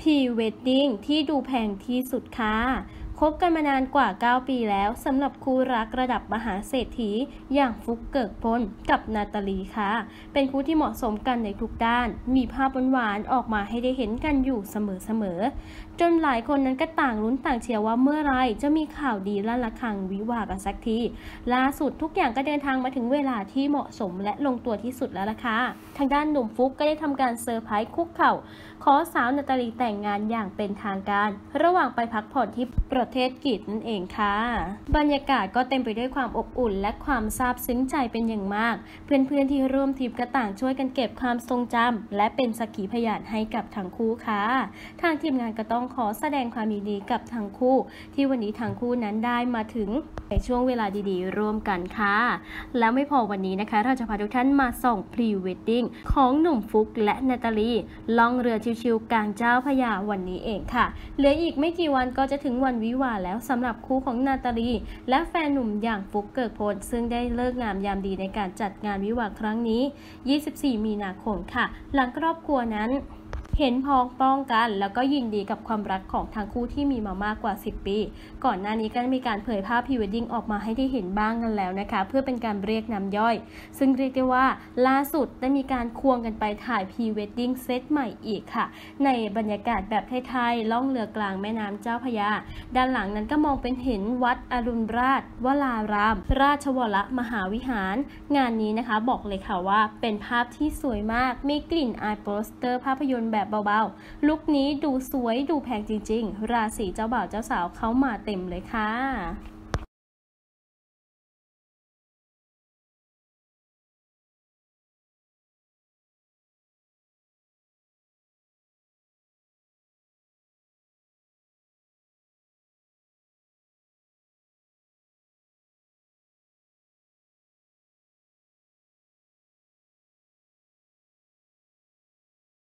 พรีเวดดิ้งที่ดูแพงที่สุดค่ะคบกันมานานกว่า 9 ปีแล้วสำหรับคู่รักระดับมหาเศรษฐีอย่างฟุกเกิกพลกับนาตาลีค่ะเป็นคู่ที่เหมาะสมกันในทุกด้านมีภาพหวานๆออกมาให้ได้เห็นกันอยู่เสมอๆจนหลายคนนั้นก็ต่างลุ้นต่างเชียร์ว่าเมื่อไรจะมีข่าวดีลั่นระฆังวิวาห์กันสักทีล่าสุดทุกอย่างก็เดินทางมาถึงเวลาที่เหมาะสมและลงตัวที่สุดแล้วล่ะค่ะทางด้านหนุ่มฟุกก็ได้ทำการเซอร์ไพรส์คุกเข่าขอสาวนาตาลีแต่งงานอย่างเป็นทางการระหว่างไปพักผ่อนที่ประเทศกรีซนั่นเองค่ะบรรยากาศก็เต็มไปด้วยความอบอุ่นและความซาบซึ้งใจเป็นอย่างมากเพื่อนๆที่ร่วมทริปก็ต่างช่วยกันเก็บความทรงจำและเป็นสักขีพยานให้กับทั้งคู่ค่ะทางทีมงานก็ต้องขอแสดงความยินดีกับทั้งคู่ที่วันนี้ทั้งคู่นั้นได้มาถึงในช่วงเวลาดีๆร่วมกันค่ะแล้วไม่พอวันนี้นะคะเราจะพาทุกท่านมาส่องพรีเวดดิ้งของหนุ่มฟุกและนาตาลีล่องเรือชิวๆกลางเจ้าพระยาวันนี้เองค่ะเหลืออีกไม่กี่วันก็จะถึงวันวิวาห์แล้วสำหรับคู่ของนาตาลีและแฟนหนุ่มอย่างฟุกเกิกพลซึ่งได้เลิกงามยามดีในการจัดงานวิวาห์ครั้งนี้24 มีนาคมค่ะหลังครอบครัวนั้นเห็นพ้องต้องกันแล้วก็ยินดีกับความรักของทั้งคู่ที่มีมามากกว่า10 ปีก่อนหน้านี้ก็มีการเผยภาพพรีเวดดิ้งออกมาให้ได้เห็นบ้างกันแล้วนะคะเพื่อเป็นการเรียกน้ำย่อยซึ่งเรียกได้ว่าล่าสุดได้มีการควงกันไปถ่ายพรีเวดดิ้งเซตใหม่อีกค่ะในบรรยากาศแบบไทยๆล่องเรือกลางแม่น้ำเจ้าพระยาด้านหลังนั้นก็มองเป็นเห็นวัดอรุณราชวรารามราชวรมหาวิหารงานนี้นะคะบอกเลยค่ะว่าเป็นภาพที่สวยมากมีกลิ่นอายโปสเตอร์ภาพยนตร์แบบเบาๆลุคนี้ดูสวยดูแพงจริงๆราศีเจ้าบ่าวเจ้าสาวเขามาเต็มเลยค่ะ